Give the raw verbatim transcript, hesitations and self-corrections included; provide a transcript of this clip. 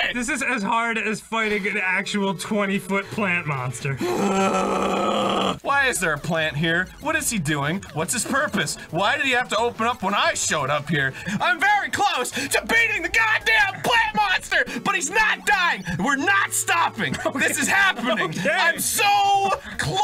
it! This is as hard as fighting an actual twenty foot plant monster. Why is there a plant here? What is he doing? What's his purpose? Why did he have to open up when I showed up here? I'm very close to beating the goddamn plant monster, but he's not dying. We're not stopping. Okay. This is happening. Okay. I'm so close.